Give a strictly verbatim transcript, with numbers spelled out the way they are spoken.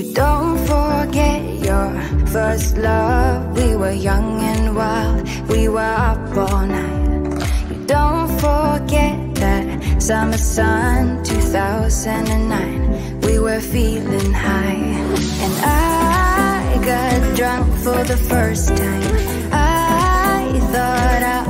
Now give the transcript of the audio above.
Don't forget your first love. We were young and wild, we were up all night. You don't forget that summer sun, two thousand nine. We were feeling high, and I got drunk for the first time. I thought I